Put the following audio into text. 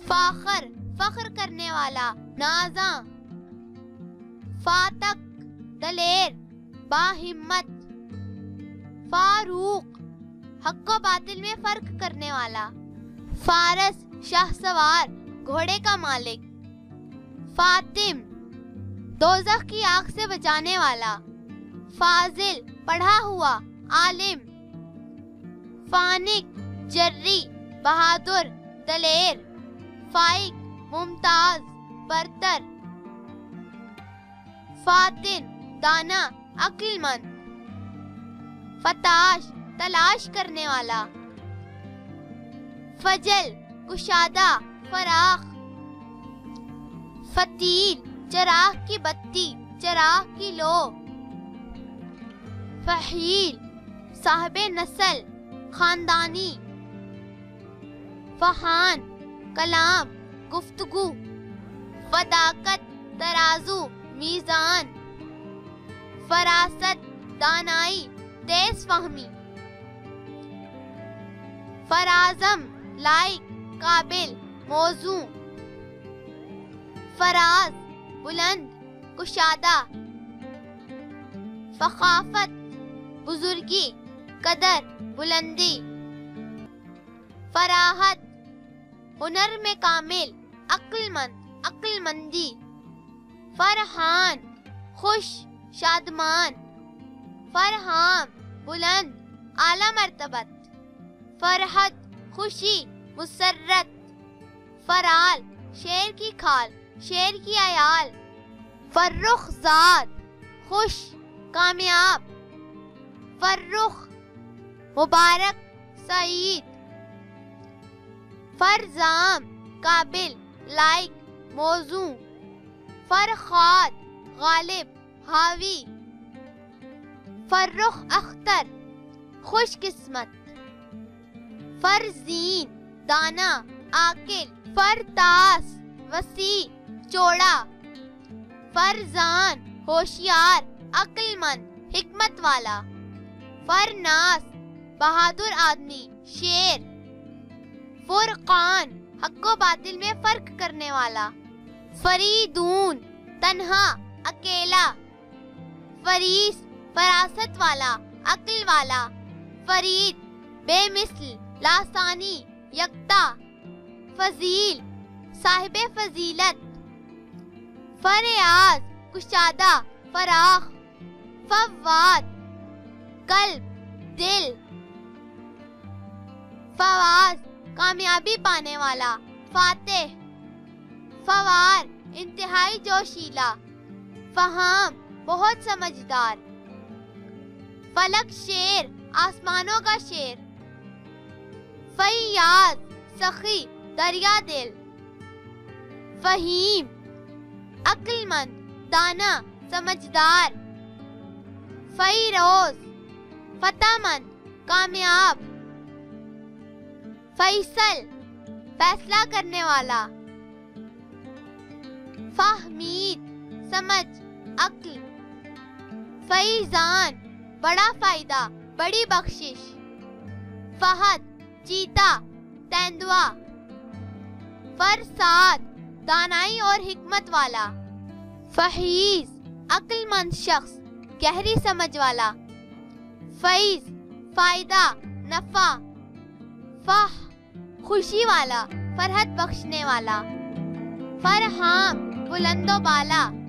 फाखर फख्र करने वाला, नाज़ा। फातक दलेर, बाहिम्मत। फारूक हक व बातिल में फर्क करने वाला। फारस शाहसवार, घोड़े का मालिक। फातिम दोज़ख की आग से बचाने वाला। फाजिल पढ़ा हुआ, आलिम। फानिक जर्री, बहादुर, दलेर। फाइक मुमताज, बरतर। फातिन दाना, अक्लमंद। फताश तलाश करने वाला। फजल कुशादा, फराख। फतील चराग की बत्ती, चराग की लो। फहील साहिबे नस्ल, खानदानी। फहान कलाम, गुफ्तगू। फदाकत तराजू, मीज़ान। फरासत दानाई, तेज फहमी। फराजम लाइक, काबिल, मौजू। फराज बुलंद, कुशादा। फखाफत बुजुर्गी, कदर, बुलंदी। फराहत हुनर में कामिल, अक्लमंद, अक्लमंदी। फरहान खुश, शादमान। फरहाम बुलंद, आला मर्तबत। फरहत खुशी, मुसर्रत। फराल शेर की खाल, शेर की अयाल। फर्रुखज़ाद खुश, कामयाब। फर्रुख मुबारक, सईद। फरजाम काबिल, लाइक, मौजू। फरखाद गालिब, हावी। फर्रुख अख्तर खुशकिस्मत। फरजीन दाना, आकिल। फरतास वसी, चौड़ा। फरजान होशियार, अक्लमंद, हिकमत वाला। फरनास बहादुर आदमी, शेर। फुरकान हक व बातिल में फर्क करने वाला। फरीदून तन्हा, अकेला। फरीस फरासत वाला, अक्ल वाला। फरीद बेमिसल, लासानी, यकता। फजील साहिबे फजीलत। फरियाज कुशादा, फराख। फवाद कल्ब, दिल। फवाज कामयाबी पाने वाला, फातेह। फवार इंतहाई जोशीला। फहाम बहुत समझदार। फलक शेर, आसमानों का शेर। फैयाज सखी, दरिया दिल। फहीम अक्लमंद, दाना, समझदार। फैरोज फतामंद, कामयाब। फैसल फैसला करने वाला। फहमीद समझ, अक्ल। फैजान बड़ा फायदा, बड़ी बख्शिश। फहद चीता, तेंदुआ। फरसाद दानाई और हिकमत वाला। फहीज अक्लमंद शख्स, गहरी समझ वाला। फैज फायदा, नफा। फह खुशी वाला, फरहत बख्शने वाला। फरहाम बुलंदो बाला।